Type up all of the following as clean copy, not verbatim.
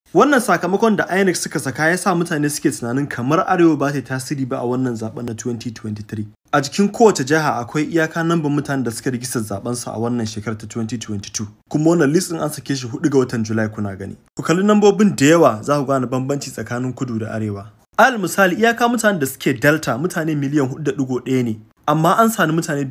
Wannan sakamakon da INEC suka saka ya sa mutane suke tunanin kamar Arewa ba ta tasiri ba a wannan zaben na 2023. A jikin kowace jiha akwai iyaka namban mutanen da suka rijistar zaben su a wannan shekarar ta 2022. Kuma wannan list din an sake shi 4 ga watan Julai kuna gani. Ku kalli nambobin da yawa za ku gane bambanci tsakanin kudu da arewa. Al misali iyaka mutanen da suke Delta mutane miliyan 4.1 ne. Amma an sani mutane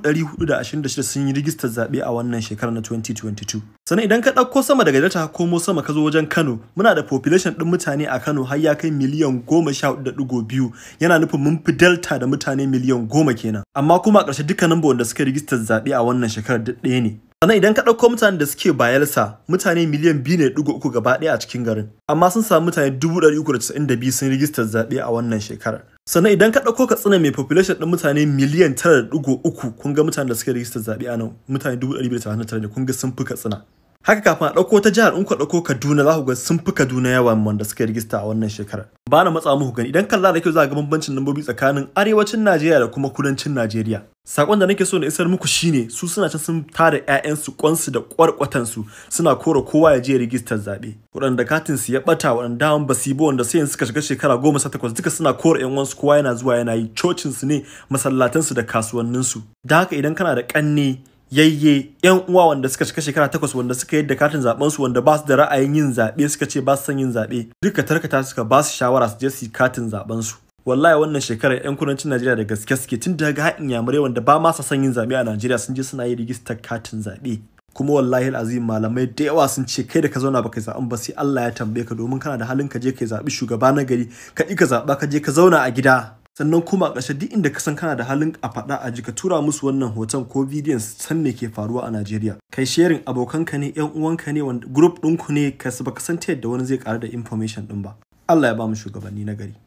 426 sun yi rijistar zaɓe a wannan shekarar na 2022. Sannan idan ka ɗauko sama daga Delta ka komo sama ka zo wajen Kano, muna da population ɗin mutane a Kano har ya kai miliyan 14.2, yana nufin mun fi Delta da mutane miliyan 10 kenan. Amma kuma a ƙarshe dukkanin wanda suka rijistar zaɓe a wannan shekarar duk ɗaya ne. Sannan idan ka ɗauko mutanen da suke Bayelsa, mutane miliyan 2.3 gaba ɗaya a cikin garin. Amma sun samu mutane 392 sun rijistar zaɓe a wannan shekarar. Sannan idan ka ɗauko Katsina mai population ɗin mutane miliyan 9.3, kun ga mutanen da suka rijistar zaɓe a nan mutane 289 ne, kun ga sun fi Katsina. Haka kafin a ɗauko ta jihar in ku ɗauko Kaduna za ku ga sun fi Kaduna yawan wanda suka rijista a wannan shekarar. Ba na matsa muku gani idan kalla da kyau za ga bambancin lambobi tsakanin arewacin Najeriya da kuma kudancin Najeriya. Sakon da nake so na isar muku shine su suna can sun tara ƴaƴansu kwansu da kwarkwatansu suna kora kowa ya je rijistar zaɓe. Waɗanda katin su ya ɓata waɗanda ba su yi ba wanda sai suka shiga shekara 18 duka suna kora ƴan uwansu kowa yana zuwa yana yi cocin su ne masallatansu da kasuwanninsu. Da haka idan kana da ƙanne yayye yan uwa wanda suka cika shekara 8 wanda suka yadda katin zaben su wanda ba su da ra'ayin yin zabe suka ce ba su son yin zabe duka tarkata suka ba su shawara su je su katin zaben su. Wallahi wannan shekarar yan kudancin Najeriya da gaske suke tun daga haɗin yamurai wanda ba ma sa son yin zabe a Najeriya sun je suna yi rijistar katin zabe. Kuma wallahi alazim malamai da yawa sun ce kai da ka zauna baka zaben ba sai Allah ya tambaye ka domin kana da halin ka je kai zabi shugaba na gari ka ka zaba ka je ka zauna a gida. Sannan kuma a ƙarshe duk inda ka san kana da halin a faɗa a ji ka tura musu wannan hoton ko bidiyon san me ke faruwa a Najeriya. Kai sharing abokanka ne, ƴan uwanka ne, wanda group ɗinku ne ka baka san ta yadda wani zai ƙara da information ɗin ba. Allah ya ba mu shugabanni na gari.